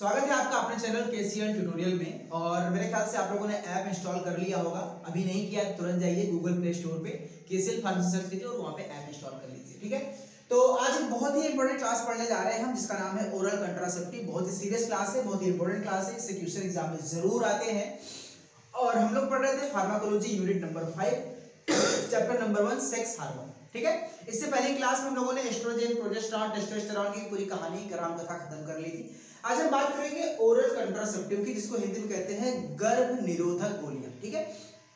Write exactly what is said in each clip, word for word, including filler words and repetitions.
स्वागत है आपका अपने चैनल केसीएल ट्यूटोरियल में। और मेरे ख्याल से आप लोगों ने ऐप इंस्टॉल कर लिया होगा। अभी नहीं किया तो तुरंत जाइए गूगल प्ले स्टोर पे केसीएल फार्मेसी सर्च कीजिए और वहाँ पे ऐप इंस्टॉल कर लीजिए। ठीक है, तो आज एक बहुत ही इंपॉर्टेंट क्लास पढ़ने जा रहे हैं हम, जिसका नाम है ओरल कंट्रासेप्टिव। बहुत ही सीरियस क्लास है, बहुत ही इंपॉर्टेंट क्लास है, इससे क्वेश्चन एग्जाम में जरूर आते हैं। और हम लोग पढ़ रहे थे pharmacology unit number five chapter number one sex hormone. ठीक है, इससे पहले क्लास में हम लोगों ने एस्ट्रोजन, प्रोजेस्टेरॉन, टेस्टोस्टेरॉन की पूरी कहानी राम कथा खत्म कर ली थी। आज हम बात करेंगे ओरल कंट्रासेप्टिव की, जिसको हिंदी में कहते हैं गर्भ निरोधक गोलियां। ठीक है,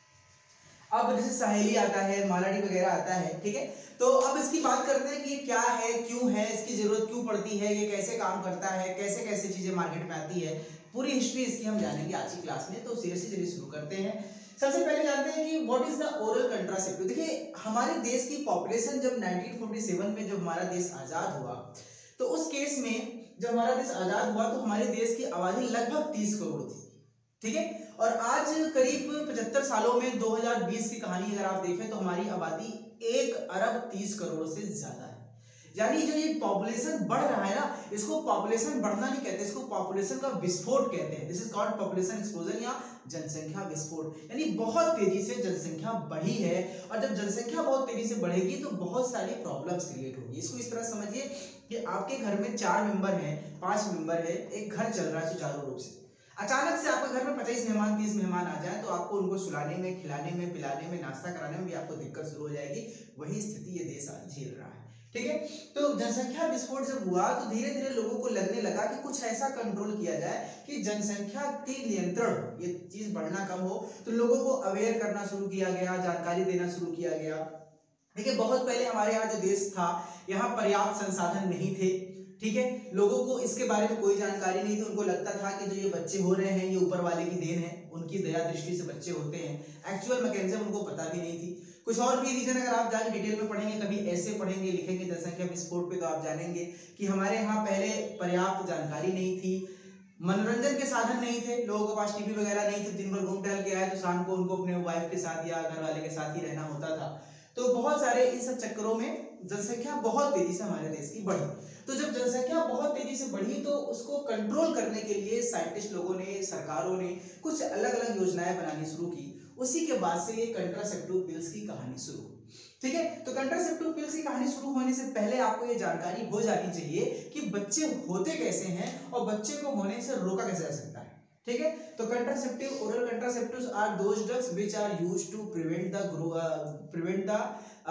अब जैसे सहेली आता है, मालाडी वगैरह आता है। ठीक है, तो अब इसकी बात करते हैं कि ये क्या है, क्यों है, इसकी जरूरत क्यों पड़ती है, ये कैसे काम करता है, कैसे कैसे चीजें मार्केट में आती है, पूरी हिस्ट्री इसकी हम जानेंगे आज की क्लास में। तो सीरियसली चलिए शुरू करते हैं। सबसे पहले जानते हैं कि what is the oral contraceptive. देखिए, हमारे देश की पॉपुलेशन जब नाइनटीन फोर्टी सेवन में जब हमारा देश आजाद हुआ, तो उस केस में जब हमारा देश आजाद हुआ तो हमारे देश की आबादी लगभग तीस करोड़ थी। ठीक है, और आज करीब पचहत्तर सालों में दो हज़ार बीस की कहानी अगर आप देखें तो हमारी आबादी एक अरब तीस करोड़ से ज्यादा है। यानी जो ये पॉपुलेशन बढ़ रहा है ना, इसको पॉपुलेशन बढ़ना नहीं कहते, इसको पॉपुलेशन का विस्फोट कहते हैं। This is called population explosion या जनसंख्या विस्फोट। यानी बहुत तेजी से जनसंख्या बढ़ी है, और जब जनसंख्या बहुत तेजी से बढ़ेगी तो बहुत सारी प्रॉब्लम्स क्रिएट होगी। इसको इस तरह समझिए कि आपके घर में चार मेंबर हैं, पांच मेंबर है, एक घर चल रहा है सुचारू रूप से। अचानक से आपके घर में पच्चीस मेहमान तीस मेहमान आ जाए तो आपको उनको सुलाने में, खिलाने में, पिलाने में, नाश्ता कराने में भी आपको दिक्कत शुरू हो जाएगी। वही स्थिति ये देश आज झेल रहा है। ठीक है, तो जनसंख्या विस्फोट जब हुआ तो धीरे धीरे लोगों को लगने लगा कि कुछ ऐसा कंट्रोल किया जाए कि जनसंख्या के नियंत्रण, ये चीज बढ़ना कम हो। तो लोगों को अवेयर करना शुरू किया गया, जानकारी देना शुरू किया गया। देखिए, बहुत पहले हमारे यहाँ जो देश था, यहाँ पर्याप्त संसाधन नहीं थे। ठीक है, लोगों को इसके बारे में कोई जानकारी नहीं थी। उनको लगता था कि जो ये बच्चे हो रहे हैं ये ऊपर वाले की देन है, उनकी दया दृष्टि से बच्चे होते हैं। एक्चुअल मैकेनिज्म उनको पता भी नहीं थी। कुछ और भी रीजन अगर आप जाके डिटेल में पढ़ेंगे, कभी ऐसे पढ़ेंगे, लिखेंगे जनसंख्या विस्फोट पे, तो आप जानेंगे कि हमारे यहाँ पहले पर्याप्त जानकारी नहीं थी, मनोरंजन के साधन नहीं थे, लोगों के पास टीवी वगैरह नहीं थे। दिन भर घूम टहल के आए तो शाम को उनको अपने वाइफ के साथ या घर वाले के साथ ही रहना होता था। तो बहुत सारे इन सब चक्करों में जनसंख्या बहुत तेजी से हमारे देश की बढ़ी। तो जब जनसंख्या बहुत तेजी से बढ़ी तो उसको कंट्रोल करने के लिए साइंटिस्ट लोगों ने, सरकारों ने कुछ अलग अलग योजनाएं बनानी शुरू की। उसी के बाद से ये कंट्रासेप्टिव पिल्स की कहानी शुरू। ठीक है, तो कंट्रासेप्टिव पिल्स की कहानी शुरू होने से पहले आपको ये जानकारी हो जानी चाहिए कि बच्चे होते कैसे हैं और बच्चे को होने से रोका कैसे जा सकता है। ठीक है, तो contraceptive, oral contraceptives are those drugs which are used to prevent the prevent the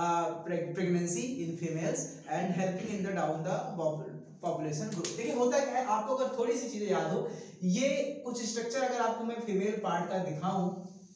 pregnancy in females and helping in the down the population growth. देखिए, होता क्या है, आपको अगर थोड़ी सी चीजें याद हो, ये कुछ स्ट्रक्चर अगर आपको मैं फीमेल पार्ट का दिखाऊं,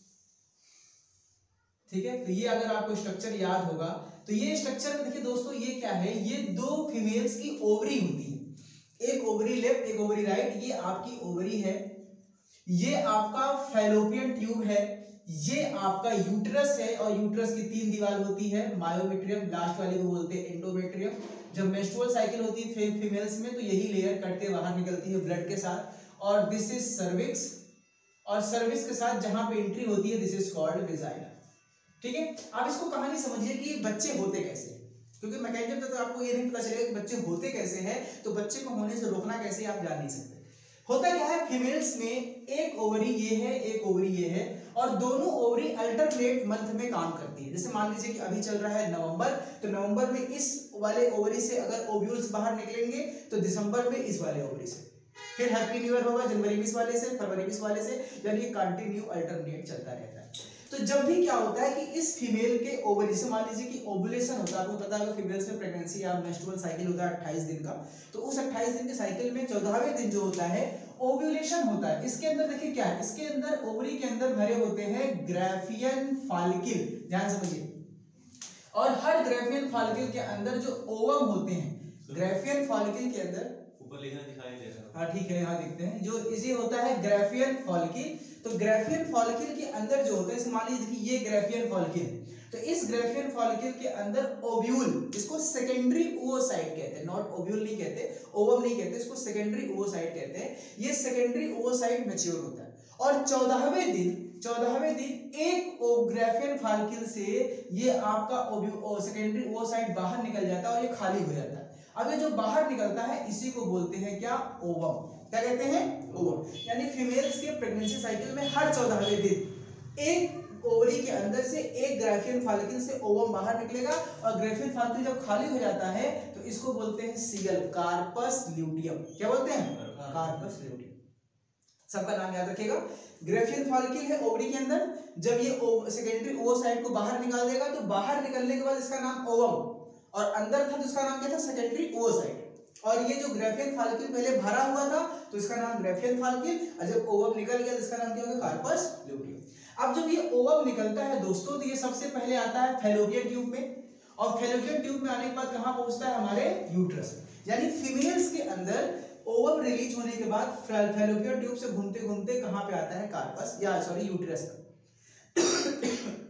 ठीक है, तो ये अगर आपको स्ट्रक्चर याद होगा तो ये स्ट्रक्चर में देखिए दोस्तों, ये क्या है, ये दो फीमेल्स की ओवरी होती है। एक ओवरी लेफ्ट, एक ओवरी राइट। ये आपकी ओवरी है, ये आपका फैलोपियन ट्यूब है, ये आपका यूट्रस है, और यूट्रस की तीन दीवार होती है, मायोमेट्रियम, लास्ट वाली को बोलते हैं एंडोमेट्रियम। जब मेंस्ट्रुअल साइकिल होती है फे, फीमेल्स में तो यही लेयर कट के बाहर निकलती है ब्लड के साथ, और दिस इज सर्विक्स, और सर्विक्स के साथ जहां पे एंट्री होती है दिस इज कॉल्ड वेजाइना। ठीक है, आप इसको कहानी समझिए कि बच्चे होते कैसे, क्योंकि मैकेनिज्म तो आपको ये नहीं पता चलेगा कि बच्चे होते कैसे हैं, तो बच्चे को होने से रोकना कैसे आप जान नहीं सकते। होता क्या है, फीमेल्स में एक ओवरी ये है, एक ओवरी ये है, और दोनों ओवरी अल्टरनेट मंथ में काम करती है। जैसे मान लीजिए कि अभी चल रहा है नवंबर, तो नवंबर में इस वाले ओवरी से अगर ओव्यूल्स बाहर निकलेंगे तो दिसंबर में इस वाले ओवरी से, फिर हैप्पी न्यू ईयर होगा जनवरी में इस वाले से, फरवरी में इस वाले से, यानी कंटिन्यू अल्टरनेट चलता रहता है। तो जब भी क्या होता है कि इस फीमेल के ओवरी से, मान लीजिए कि ओवुलेशन होता है, आपको पता है फीमेल्स में प्रेगनेंसी या मेंस्ट्रुअल साइकिल होता है अट्ठाईस दिन का, तो उस अट्ठाईस दिन के साइकिल में चौदहवें दिन जो होता है ओव्यूलेशन होता है। इसके अंदर देखिए क्या है, इसके अंदर ओवरी के अंदर भरे होते हैं ग्राफियन फॉलिकल, ध्यान समझिए, और हर ग्राफियन फॉलिकल के अंदर जो ओवम होते हैं, ग्राफियन फॉलिकल के अंदर ऊपर लिखा दिखाई दे रहा है, हाँ ठीक है, यहाँ देखते हैं, जो इसी होता है ग्राफियन फॉलिकल। तो ग्राफियन फॉलिकल के अंदर जो होता है, मान लीजिए देखिए ये ग्राफियन फॉलिकल है, तो इस ग्राफियन फॉलिकल के अंदर ओव्यूल, इसको सेकेंडरी ओवोसाइट कहते हैं, नॉट ओव्यूल नहीं कहते, ओवम नहीं कहते, इसको सेकेंडरी ओवोसाइट कहते हैं। ये सेकेंडरी ओवोसाइट मैच्योर होता है, और चौदहवें दिन चौदहवें दिन एक ग्राफियन फॉलिकल से ये आपका सेकेंडरी ओवोसाइट बाहर निकल जाता है और ये खाली हो जाता है। अब ये जो बाहर निकलता है इसी को बोलते हैं क्या, ओवम। क्या कहते हैं, ओवम। यानी फीमेल्स के प्रेगनेंसी साइकिल में हर चौदहवें दिन एक ओवरी के अंदर से एक ग्राफियन फॉलिकल से ओवम बाहर निकलेगा, और ग्राफियन फॉलिकल जब खाली हो जाता है तो इसको बोलते हैं सीगल, कार्पस ल्यूटियम। क्या बोलते हैं, कार्पस ल्यूटियम। सबका नाम याद रखिएगा। ग्राफियन फॉलिकल है ओवरी के अंदर, जब ये सेकेंडरी ओवोसाइट को बाहर निकाल देगा तो बाहर निकलने के बाद इसका नाम ओवम, और अंदर था तो इसका नाम क्या था, सेकेंडरी ओवोसाइट। और ये जो ग्राफियन फॉलिकल पहले भरा हुआ था तो इसका नाम ग्राफियन फॉलिकल, और जब ओवम निकल गया तो इसका नाम क्या होगा, कार्पस ल्यूटियम। अब जब ये ओवम निकलता है दोस्तों, तो ये सबसे पहले आता है फैलोपियन ट्यूब में, और फैलोपियन ट्यूब में आने के बाद कहां पहुंचता है, हमारे यूट्रस। यानी फीमेल्स के अंदर ओवम रिलीज होने के बाद फैलोपियन ट्यूब से घूमते घूमते कहां पे आता है, कार्पस या सॉरी यूट्रस तक।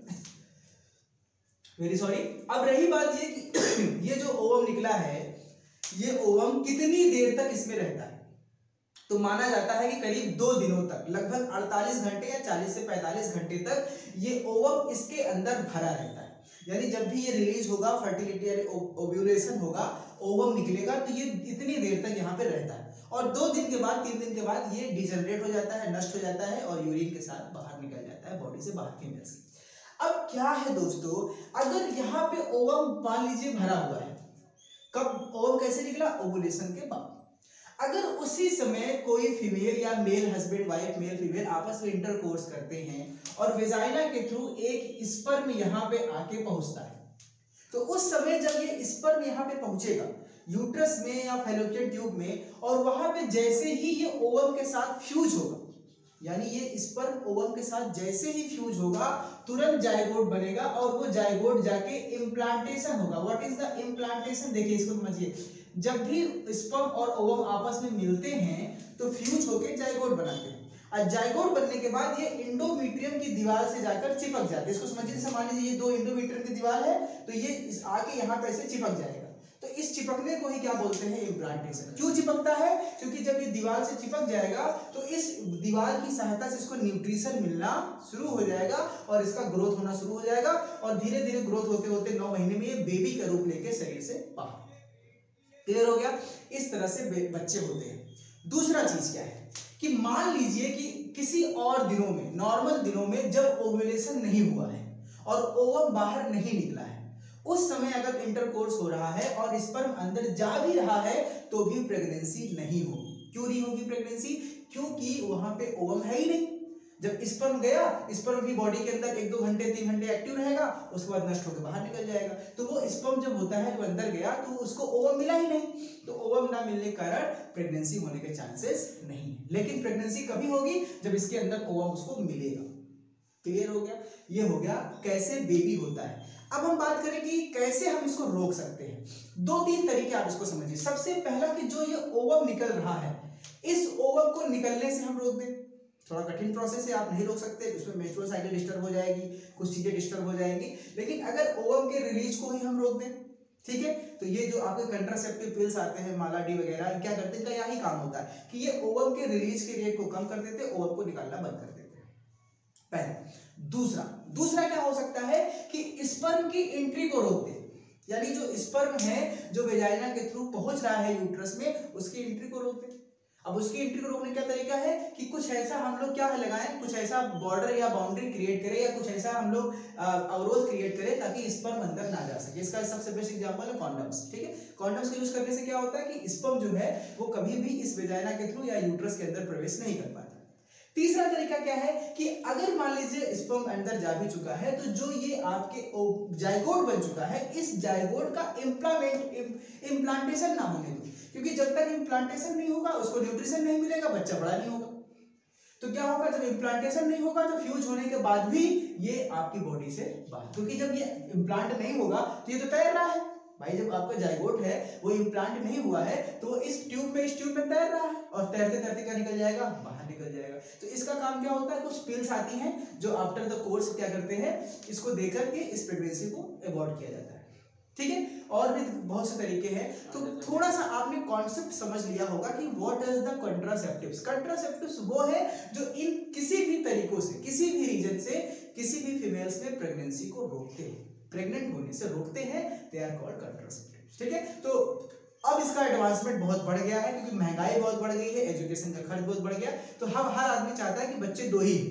Very sorry. अब रही बात ये कि ये जो ओवम निकला है, ये ओवम कितनी देर तक इसमें रहता है, तो माना जाता है कि करीब दो दिनों तक, लगभग अड़तालीस घंटे या चालीस से पैंतालीस घंटे तक ये ओवम इसके अंदर भरा रहता है। यानी जब भी ये रिलीज होगा, फर्टिलिटी यानी ओव्यूलेशन होगा, ओवम निकलेगा, तो ये इतनी देर तक यहाँ पे रहता है, और दो दिन के बाद, तीन दिन के बाद ये डिजनरेट हो जाता है, नष्ट हो जाता है, और यूरिन के साथ बाहर निकल जाता है बॉडी से बाहर, फीमेल्स की। अब क्या है दोस्तों, अगर यहाँ पे ओवम मान लीजिए भरा हुआ है, कब ओवम कैसे निकला, ओवुलेशन के बाद। अगर उसी समय कोई फीमेल या male husband wife, male female आपस में इंटरकोर्स करते हैं और वेजाइना के थ्रू एक स्पर्म यहाँ पे आके पहुंचता है, तो उस समय जब ये स्पर्म यहाँ पे पहुंचेगा यूट्रस में या फैलोपियन ट्यूब में, और वहां पे जैसे ही ये ओवम के साथ फ्यूज होगा, यानी ये स्पर्म ओवम के साथ जैसे ही फ्यूज होगा, तुरंत जायगोट बनेगा, और वो जायगोट जाके इम्प्लांटेशन होगा। व्हाट इज द इम्प्लांटेशन, देखिए इसको समझिए। जब भी स्पर्म और ओवम आपस में मिलते हैं तो फ्यूज होके जायगोट बनाते हैं, और जायगोट बनने के बाद ये इंडोमीट्रियम की दीवार से जाकर चिपक जाते हैं। इसको समझिए, जैसे मान लीजिए ये दो इंडोमीट्रियम की दीवार है, तो ये आके यहाँ पे ऐसे चिपक जाएगा, तो इस चिपकने को ही क्या बोलते हैं, इम्प्लांटेशन। क्यों चिपकता है, क्योंकि जब ये दीवार से चिपक जाएगा तो इस दीवार की सहायता से इसको न्यूट्रिशन मिलना शुरू हो जाएगा, और इसका ग्रोथ होना शुरू हो जाएगा, और धीरे धीरे ग्रोथ होते होते नौ महीने में ये बेबी का रूप लेके शरीर से बाहर। क्लियर हो गया, इस तरह से बच्चे होते हैं। दूसरा चीज क्या है कि मान लीजिए कि किसी और दिनों में, नॉर्मल दिनों में जब ओव्यूलेशन नहीं हुआ है और ओवम बाहर नहीं निकला है, उस समय अगर इंटरकोर्स हो रहा है और स्पर्म अंदर जा भी रहा है तो भी प्रेगनेंसी नहीं होगी। क्यों नहीं होगी प्रेगनेंसी, क्योंकि वहां पे ओवम है ही नहीं। जब स्पर्म गया, स्पर्म भी बॉडी के अंदर एक दो घंटे तीन घंटे एक्टिव रहेगा, उसके बाद नष्ट होकर बाहर निकल जाएगा। तो वो स्पर्म जब होता है, जब अंदर गया तो उसको ओवम मिला ही नहीं, तो ओवम ना मिलने के कारण प्रेगनेंसी होने के चांसेस नहीं है। लेकिन प्रेगनेंसी कभी होगी, जब इसके अंदर ओवम उसको मिलेगा। क्लियर हो गया, ये हो गया कैसे बेबी होता है। अब हम बात करें कि कैसे हम इसको रोक सकते हैं। दो तीन तरीके आप इसको समझिए। सबसे पहला कि जो ये ओवम निकल रहा है, इस ओवम को निकलने से हम रोक दें। थोड़ा कठिन प्रोसेस है, आप नहीं रोक सकते, इसमें मेंस्ट्रुअल साइकिल डिस्टर्ब हो जाएगी, कुछ चीजें डिस्टर्ब हो जाएंगी। लेकिन अगर ओवम के रिलीज को ही हम रोक दें, ठीक है, तो ये जो आपके कंट्रासेप्टिव पिल्स आते हैं, माला डी वगैरह, क्या करते हैं, इनका यही काम होता है कि ये ओवम के रिलीज के रेट को कम कर देते हैं, ओवम को निकालना बंद कर देते हैं। पहला। दूसरा दूसरा क्या हो सकता है कि स्पर्म की एंट्री को रोक दे, यानी जो स्पर्म है जो वेजाइना के थ्रू पहुंच रहा है यूट्रस में, उसकी एंट्री को रोक दे। अब उसकी एंट्री को रोकने का तरीका है कि कुछ ऐसा हम लोग क्या है लगाएं, कुछ ऐसा बॉर्डर या बाउंड्री क्रिएट करें, या कुछ ऐसा हम लोग अवरोध क्रिएट करें ताकि स्पर्म अंदर ना जा सके। इसका सबसे बेस्ट एग्जांपल है कॉन्डम्स। ठीक है, कॉन्डम्स का यूज करने से क्या होता है कि स्पर्म जो है वो कभी भी इस वेजाइना के थ्रू या यूट्रस के अंदर प्रवेश नहीं कर पाता। तीसरा तरीका क्या है कि अगर मान लीजिए स्पर्म अंदर जा भी चुका है, तो जो ये आपके जायगोट बन चुका है, इस जायगोट का इम्प्लांट इम्प्लांटेशन ना होने दो, क्योंकि जब तक इम्प्लांटेशन नहीं होगा उसको न्यूट्रिशन नहीं मिलेगा, बच्चा बड़ा नहीं होगा। तो क्या होगा, जब इम्प्लांटेशन नहीं होगा तो फ्यूज होने के बाद भी ये आपकी बॉडी से बाहर, क्योंकि जब ये इम्प्लांट नहीं होगा तो ये तो तैर रहा है भाई। जब आपका जायगोट है वो इम्प्लांट नहीं हुआ है तो वो इस ट्यूब में इस ट्यूब में तैर रहा है, और तैरते तैरते क्या निकल जाएगा, बाहर निकल जाएगा। तो इसका काम क्या होता है, कुछ पिल्स आती हैं जो आफ्टर द कोर्स क्या करते हैं, इसको देकर के इस प्रेगनेंसी को अवॉइड किया जाता है। ठीक है, और भी बहुत से तरीके हैं। तो थोड़ा सा आपने कॉन्सेप्ट समझ लिया होगा कि what is the contraceptives. Contraceptives वो है जो इन किसी भी तरीकों से, किसी भी रीजन से, किसी भी फीमेल्स में प्रेगनेंसी को रोकते हैं, प्रेग्नेंट होने से रोकते हैं, दे आर कॉल्ड कंट्रासेप्टिव्स। ठीक है, तो अब इसका एडवांसमेंट बहुत बढ़ गया है क्योंकि महंगाई बहुत बढ़ गई है, एजुकेशन का खर्च बहुत बढ़ गया, तो हम हर आदमी चाहता है कि बच्चे दो ही,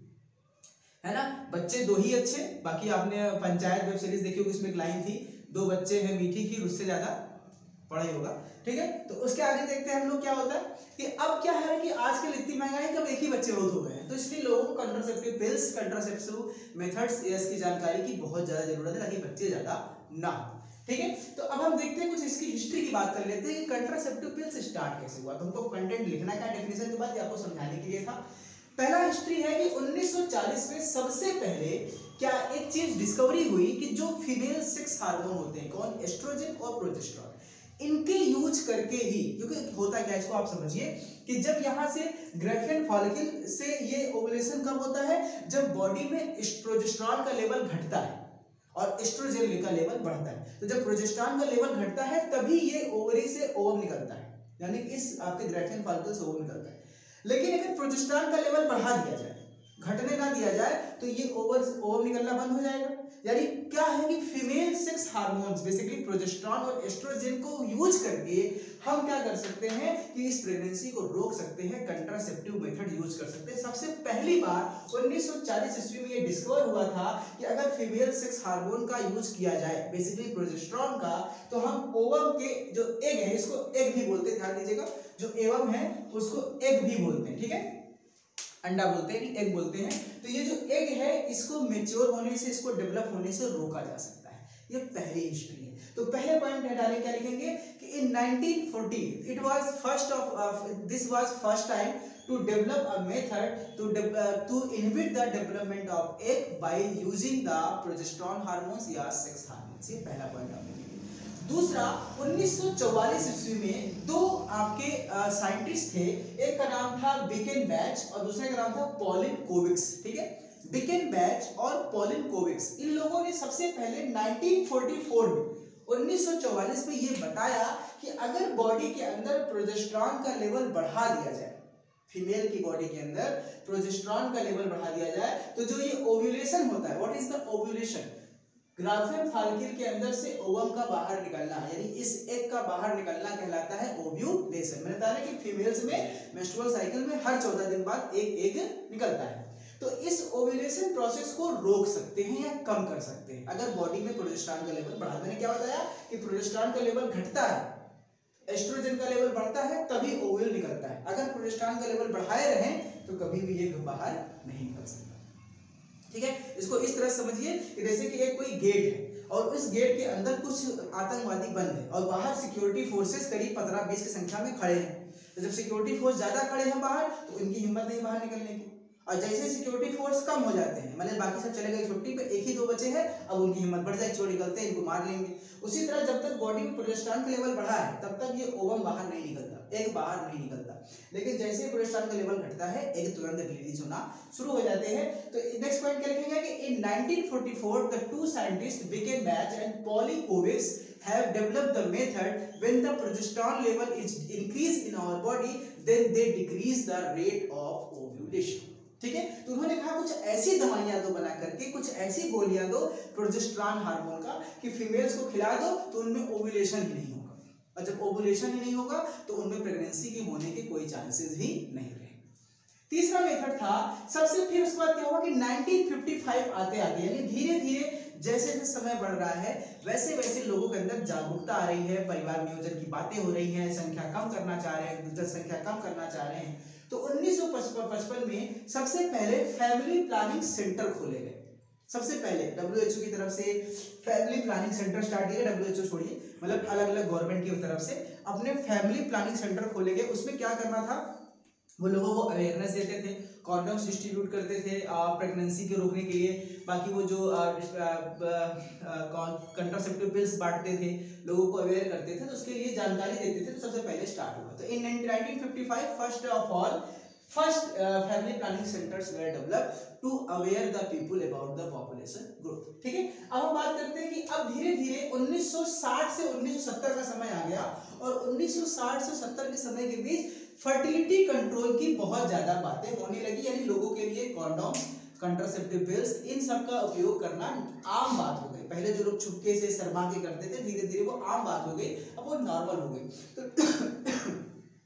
है ना, बच्चे दो ही अच्छे। बाकी आपने पंचायत वेब सीरीज देखी होगी, उसमें एक लाइन थी, दो बच्चे हैं मीठी खीर उससे ज्यादा पढ़ाई होगा, ठीक है। तो उसके आगे देखते हैं हम लोग क्या होता है कि अब क्या है कि आजकल इतनी महंगाई है कि अब एक ही बच्चे बहुत हो गए हैं, तो इसलिए लोगों को कंट्रासेप्टिव पिल्स, कंट्रासेप्टिव मेथड्स की जानकारी की बहुत ज्यादा जरूरत है ताकि बच्चे ज्यादा ना, ठीक है। तो अब हम देखते हैं कुछ इसकी हिस्ट्री की बात कर लेते हैं कि कंट्रासेप्टिव पिल्स स्टार्ट कैसे हुआ। तो हमको कंटेंट लिखना क्या डेफिनेशन के बाद आपको समझाने के लिए था। पहला हिस्ट्री है कि उन्नीस सौ चालीस में सबसे पहले क्या एक चीज डिस्कवरी हुई कि जो फीमेल सेक्स हार्मोन होते हैं, कौन, एस्ट्रोजन और प्रोजेस्टेरोन, इनके यूज करके ही, क्योंकि होता क्या है इसको आप समझिए कि जब यहाँ से ग्रेफियन फॉलिकल से ये ओवुलेशन कब होता है, जब बॉडी में प्रोजेस्टेरोन का लेवल घटता है और एस्ट्रोजन का लेवल बढ़ता है। तो जब प्रोजेस्टेरोन का लेवल घटता है तभी ये ओवरी से ओवम निकलता है, यानी इस आपके ग्रेफियन फॉलिकल से ओवम निकलता है। लेकिन अगर प्रोजेस्टेरोन का लेवल बढ़ा दिया जाए, घटने ना दिया जाए, तो ये ओवर ओवम निकलना बंद हो जाएगा। यानी क्या है कि female sex hormones basically progesterone और एस्ट्रोजन को यूज करके हम क्या कर सकते हैं कि इस प्रेगनेंसी को रोक सकते हैं, कंट्रासेप्टिव मेथड यूज कर सकते हैं। सबसे पहली बार उन्नीस सौ चालीस ईस्वी में ये डिस्कवर हुआ था कि अगर फीमेल सेक्स हार्मोन का यूज किया जाए, बेसिकली प्रोजेस्टेरोन का, तो हम ओवम के जो एग है, इसको एग भी बोलते हैं, ध्यान दीजिएगा, जो एवम है उसको एग भी बोलते हैं, ठीक है, अंडा बोलते हैं कि एग बोलते हैं। तो ये जो एग है इसको मैच्योर होने से, इसको डेवलप होने से रोका जा सकता है। ये पहली हिस्ट्री है। तो पहले पॉइंट है डालें, क्या लिखेंगे कि in nineteen forty it was first of this was first time to develop a method to to inhibit the development of egg by using the progesterone hormones या सेक्स हार्मोन्स। ये पहला पॉइंट आपने। दूसरा, उन्नीस सौ चौवालीस ईस्वी में दो आपके साइंटिस्ट थे, एक का नाम था बिकेन बैच और दूसरे का नाम था पॉलिन कोविक्स, ठीक है। बिकेन बैच और पॉलिन कोविक्स, इन लोगों ने सबसे पहले नाइनटीन फोर्टी फोर में, उन्नीस सौ चौवालीस में ये बताया कि अगर बॉडी के अंदर प्रोजेस्टेरोन का लेवल बढ़ा दिया जाए, फीमेल की बॉडी के अंदर प्रोजेस्टेरोन का लेवल बढ़ा दिया जाए, तो जो ये ओव्यूलेशन होता है, what is the ovulation, Graafian follicle के अंदर से ओवम का बाहर निकलना, यानी इस एग का बाहर निकलना कहलाता है ओव्यूलेशन। मैंने बताया कि फीमेल्स में मेंस्ट्रुअल साइकिल में हर चौदह दिन बाद एक एग निकलता है। तो इस ओव्यूलेशन प्रोसेस को रोक सकते हैं या कम कर सकते हैं अगर बॉडी में प्रोजेस्टेरोन का लेवल बढ़ा। मैंने क्या बताया कि प्रोजेस्टेरोन का लेवल घटता है, एस्ट्रोजन का लेवल बढ़ता है, तभी ओव्यूल निकलता है। अगर प्रोजेस्टेरोन का लेवल बढ़ाए रहें तो कभी भी ये बाहर नहीं निकल सकता, ठीक है। इसको इस तरह समझिए कि जैसे कि एक कोई गेट है और उस गेट के अंदर कुछ आतंकवादी बंद है और बाहर सिक्योरिटी फोर्सेस करीब पंद्रह बीस की संख्या में खड़े हैं। तो जब सिक्योरिटी फोर्स ज्यादा खड़े हैं बाहर, तो इनकी हिम्मत नहीं बाहर निकलने की, और जैसे सिक्योरिटी फोर्स कम हो जाते हैं, मतलब बाकी सब चले गए छुट्टी पे, एक ही दो बचे हैं, अब उनकी हिम्मत बढ़ जाएगी, चोर निकलते हैं, इनको मार लेंगे। उसी तरह जब तक बॉडी में प्रोजेस्टेरोन का लेवल बढ़ा है तब तक ये ओवम बाहर नहीं निकलता, एग बाहर नहीं निकलता। लेकिन जैसे प्रोजेस्टेरोन का लेवल घटता है, एग तुरंत रिलीज होना शुरू हो जाते हैं। तो नेक्स्ट पॉइंट क्या लिखेंगे कि in nineteen forty four the two scientist Biken Bach and Pauline Kovics have developed the method when the progesterone level is increased in our body, then they decrease the rate of ovulation, ठीक है। तो उन्होंने कहा कुछ ऐसी दवाइयां दो बना करके, कुछ ऐसी गोलियां दो प्रोजेस्टेरोन हार्मोन का कि फीमेल्स को खिला दो तो उनमें ओव्यूलेशन ही नहीं होगा, और जब ओव्यूलेशन ही नहीं होगा तो उनमें प्रेगनेंसी के होने के कोई चांसेस ही नहीं रहे। तीसरा मेथड था सबसे, फिर उसके बाद क्या हुआ कि नाइनटीन फिफ्टी फाइव आते आते, यानी धीरे धीरे जैसे जैसे समय बढ़ रहा है वैसे वैसे लोगों के अंदर जागरूकता आ रही है, परिवार नियोजन की बातें हो रही हैं, संख्या कम करना चाह रहे हैं, जनसंख्या कम करना चाह रहे हैं। तो उन्नीस सौ पचपन में सबसे पहले फैमिली प्लानिंग सेंटर खोले गए। सबसे पहले डब्ल्यू एच ओ की तरफ से फैमिली प्लानिंग सेंटर स्टार्ट किया, डब्ल्यू एच ओ छोड़िए, मतलब अलग अलग गवर्नमेंट की तरफ से अपने फैमिली प्लानिंग सेंटर खोले गए। उसमें क्या करना था, वो लोगों को अवेयरनेस देते थे, कॉन्डम्स डिस्ट्रीब्यूट करते थे प्रेगनेंसी के रोकने के लिए, बाकी वो जो कंट्रासेप्टिव पिल्स बांटते थे, लोगों को अवेयर करते थे, तो उसके लिए जानकारी देते थे। तो सबसे पहले स्टार्ट हुआ। तो in nineteen fifty five first of all first family planning centers were developed to aware the people about the population growth, ठीक है। अब हम बात करते हैं कि अब धीरे धीरे उन्नीस सौ साठ से उन्नीस सौ सत्तर का समय आ गया, और उन्नीस सौ साठ से सत्तर के समय के बीच फर्टिलिटी कंट्रोल की बहुत ज्यादा बातें होने लगी, यानी लोगों के लिए कॉन्डोम कंट्रासेप्टिव पिल्स, इन सब का उपयोग करना आम बात हो गई। पहले जो लोग छुपके से शर्मा के करते थे, धीरे धीरे वो आम बात हो गई, अब वो नॉर्मल हो गई। तो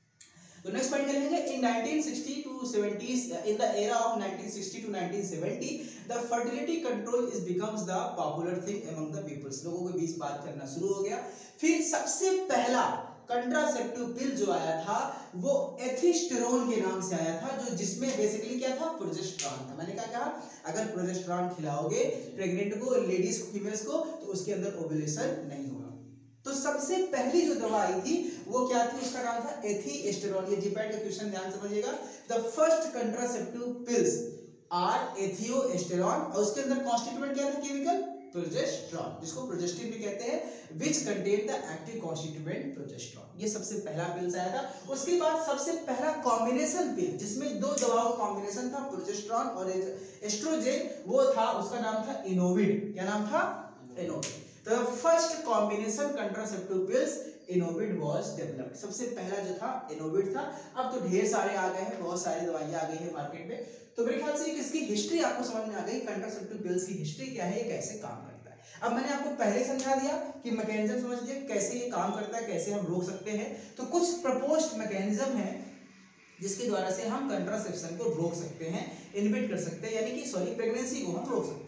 तो नेक्स्ट पॉइंट करेंगे, in nineteen sixty to seventies, in the era of nineteen sixty to nineteen seventy the fertility control is becomes the popular thing among the peoples. लोगों के बीच बात करना शुरू हो गया। फिर सबसे पहला कंट्रासेप्टिव पिल जो आया था वो एथिस्टेरोन के नाम से आया था, जो जिसमें बेसिकली क्या था, प्रोजेस्टेरॉन था। मैंने क्या कहा, अगर प्रोजेस्टेरॉन खिलाओगे प्रेग्नेंट को, लेडीज को, फीमेल्स को, तो उसके अंदर ओव्यूलेशन नहीं होगा। तो सबसे पहली जो दवा आई थी वो क्या थी, उसका नाम था एथिस्टेरोन। ये जीपैट का क्वेश्चन ध्यान समझिएगा। The first contraceptive pills are ethisterone, और उसके अंदर कॉन्स्टिट्यूएंट क्या था, केमिकल, प्रोजेस्टेरॉन, जिसको प्रोजेस्टिन भी कहते हैं, which contain the active constituent progesterone. ये सबसे पहला पिल्स आया था। उसके बाद सबसे पहला कॉम्बिनेशन पिल जिसमें दो दवाओं का कॉम्बिनेशन था, प्रोजेस्टेरॉन और एस्ट्रोजेन, वो था, उसका नाम था इनोविड। क्या नाम था, Enovid. The first combination contraceptive pills Enovid was developed. सबसे पहला जो था इनोविड था। अब तो ढेर सारे आ गए हैं, बहुत सारी दवाइयां आ गई है मार्केट में। तो मेरे ख्याल से इसकी हिस्ट्री आपको समझ में आ गई, कंट्रासेप्टिव पिल्स की हिस्ट्री क्या है, ये कैसे काम करता है। अब मैंने आपको पहले समझा दिया कि मैकेनिज्म समझ लीजिए कैसे ये काम करता है, कैसे हम रोक सकते हैं। तो कुछ प्रपोज्ड मैकेनिज्म है जिसके द्वारा से हम कंट्रासेप्शन को रोक सकते हैं, इनहिबिट कर सकते हैं, यानी कि सॉरी प्रेगनेंसी को हम रोक सकते हैं।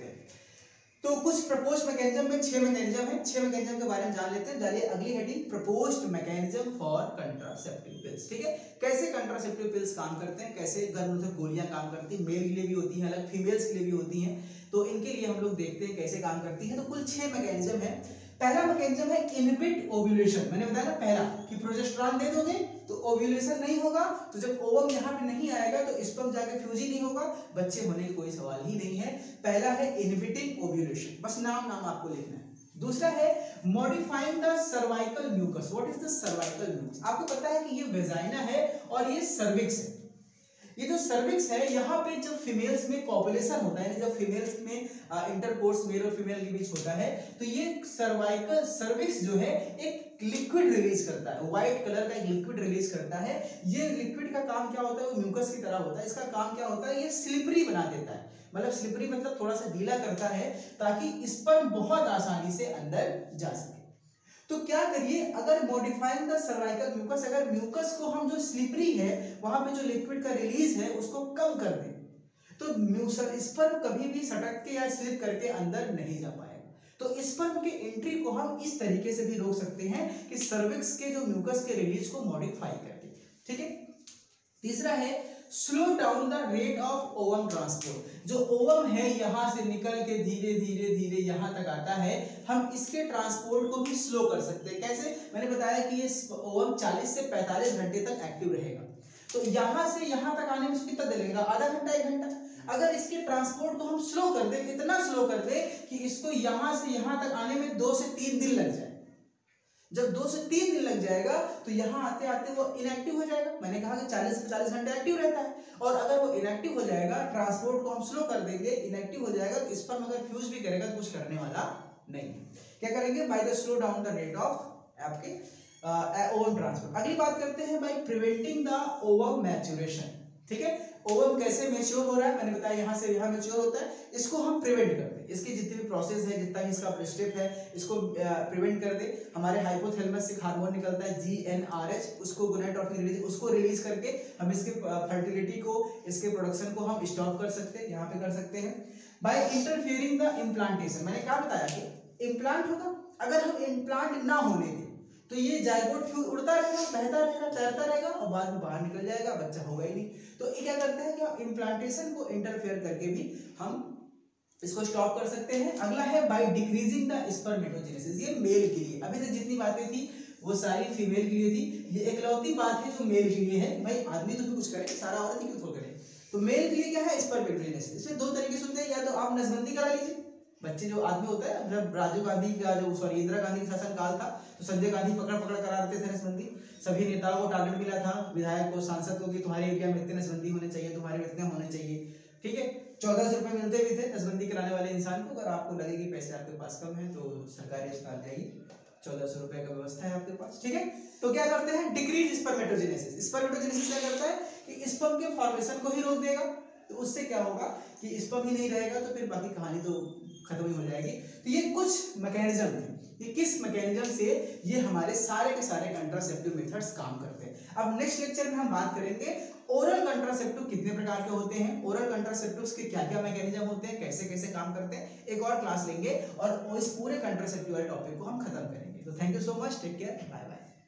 तो कुछ प्रपोज्ड मैकेनिज्म में छह मैकेनिज्म है, छह मैकेनिज्म के बारे में जान लेते हैं। डालिए अगली heading, proposed mechanism for contraceptive pills. ठीक है, कैसे कंट्रासेप्टिव पिल्स काम करते हैं, कैसे गर्भनिरोधक गोलियां काम करती हैं, मेल के लिए भी होती हैं अलग, फीमेल्स के लिए भी होती हैं, तो इनके लिए हम लोग देखते हैं कैसे काम करती हैं। तो कुल छह मैकेनिज्म है। पहला मैकेनिज्म है इनहिबिट ओव्यूलेशन। मैंने बताया ना पहला कि प्रोजेस्टेरॉन दे दोगे तो ओव्यूलेशन नहीं होगा, तो जब ओवम यहाँ पे नहीं आएगा तो स्पर्म जाके फ्यूज ही नहीं होगा, बच्चे होने की कोई सवाल ही नहीं है। पहला है इनहिबिटिंग ओव्यूलेशन, बस नाम नाम आपको लिखना है। दूसरा है modifying the cervical mucus. What is the cervical mucus? आपको पता है कि ये वेजाइना है और ये सर्विक्स है। ये जो सर्विक्स है, यहाँ पे जब फीमेल्स में कॉपुलेशन होता है, जब फीमेल्स में इंटरकोर्स मेल और फीमेल के बीच होता है, तो ये सर्वाइकल सर्विक्स जो है एक लिक्विड रिलीज करता है, व्हाइट कलर का एक लिक्विड रिलीज करता है। ये लिक्विड का काम क्या होता है, वो म्यूकस की तरह होता है। इसका काम क्या होता है, ये स्लिपरी बना देता है। मतलब स्लिपरी मतलब थोड़ा सा गीला करता है ताकि स्पर्म बहुत आसानी से अंदर जा सके। तो क्या करिए, अगर मॉडिफाइंग द सर्वाइकल म्यूकस, अगर म्यूकस को हम जो स्लिपरी है वहां पे जो लिक्विड का रिलीज है उसको कम कर दें, तो स्पर्म कभी भी सटक के या स्लिप करके अंदर नहीं जा पाएगा। तो स्पर्म के एंट्री को हम इस तरीके से भी रोक सकते हैं कि सर्विक्स के जो म्यूकस के रिलीज को मॉडिफाई करके। ठीक है, तीसरा है slow down the rate of ovum transport. जो ओवम है यहां से निकल के धीरे धीरे धीरे यहां तक आता है, हम इसके ट्रांसपोर्ट को भी स्लो कर सकते हैं। कैसे? मैंने बताया कि ये ओवम चालीस से पैंतालीस घंटे तक एक्टिव रहेगा, तो यहां से यहां तक आने में कितना देर लगेगा, आधा घंटा एक घंटा। अगर इसके ट्रांसपोर्ट को हम स्लो कर दें, इतना स्लो कर दें कि इसको यहां से यहां तक आने में दो से तीन दिन लग जाए। जब दो से तीन दिन लग जाएगा तो यहाँ आते आते वो इनएक्टिव हो जाएगा। मैंने कहा कि चालीस से पैंतालीस घंटे एक्टिव रहता है, और अगर वो इनएक्टिव हो जाएगा, ट्रांसपोर्ट को हम स्लो कर देंगे, इनएक्टिव हो जाएगा, तो स्पर्म अगर फ्यूज भी करेगा तो कुछ करने वाला नहीं। क्या करेंगे? By the slow down the rate of आपके ओवम ट्रांसपोर्ट। अगली बात करते हैं by preventing the ovum maturation. ठीक है, ओवम कैसे मैच्योर हो रहा है, मैंने बताया यहाँ से यहाँ मैच्योर होता है, इसको हम प्रिवेंट कर दें। इसकी जितनी भी प्रोसेस है, जितना भी इसका स्टेप है, इसको प्रिवेंट कर दे। हमारे हाइपोथैलेमस से हार्मोन निकलता है जी एन आर एच, उसको गोनाडोट्रोपिन रिलीज, उसको रिलीज करके हम इसके फर्टिलिटी को, इसके प्रोडक्शन को हम स्टॉप कर सकते हैं, यहाँ पे कर सकते हैं। बाय इंटरफियरिंग द इम्प्लांटेशन, मैंने क्या बताया कि इम्प्लांट होगा, अगर हम इम्प्लांट ना होने दें तो ये जाइगोट फ्यूज उड़ता रहेगा, बहता रहेगा, तैरता रहेगा और बाद में बाहर निकल जाएगा, बच्चा होगा ही नहीं। तो ये क्या करते हैं कि इम्प्लांटेशन को इंटरफेयर करके भी हम इसको स्टॉप कर सकते हैं। अगला है बाय डिक्रीजिंग द स्पर्मेटोजेनेसिस। ये मेल के लिए, अभी तक जितनी बातें थी वो सारी फीमेल के लिए थी, ये एकलौती बात है जो मेल के लिए है। भाई आदमी तो भी कुछ करे, सारा औरत ही क्यों थोड़ा करे। तो मेल के लिए क्या है, स्पर्मेटोजेनेसिस। इसमें दो तरीके से होते हैं, या तो आप नसबंदी करा लीजिए, बच्चे जो आदमी होता है, जब राजीव गांधी का जो सॉरी इंदिरा गांधी का शासन काल था तो संजय गांधी पकड़ पकड़ करा देते थे नसबंदी। सभी नेताओं को टारगेट मिला था, विधायक को, सांसद को, कि तुम्हारे एरिया में इतने नसबंदी होने चाहिए, तुम्हारे में इतने होने चाहिए। ठीक है, चौदह सौ रुपए मिलते भी थे नसबंदी कराने वाले इंसान को। अगर आपको लगे कि पैसे आपके पास कम है तो सरकारी अस्पताल जाइए, चौदह सौ रुपए का व्यवस्था है आपके पास। ठीक है, तो क्या करते हैं, डिक्रीज स्पर्मेटोजेनेसिस। स्पर्मेटोजेनेसिस क्या करता है कि स्पर्म के फॉर्मेशन को ही रोक देगा, तो उससे क्या होगा कि स्पर्म ही नहीं रहेगा तो फिर बाकी कहानी तो खत्म ही हो जाएगी। तो ये कुछ मैकेनिज्म थे, ये किस मैकेनिज्म से ये हमारे सारे के सारे कंट्रासेप्टिव मेथड्स काम करते हैं। अब नेक्स्ट लेक्चर में हम बात करेंगे ओरल कंट्रासेप्टिव कितने प्रकार के होते हैं, ओरल कंट्रासेप्टिव्स के क्या क्या मैकेनिज्म होते हैं, कैसे कैसे काम करते हैं, एक और क्लास लेंगे और इस पूरे कंट्रासेप्टिव वाले टॉपिक को हम खत्म करेंगे। तो thank you so much, take care, bye bye.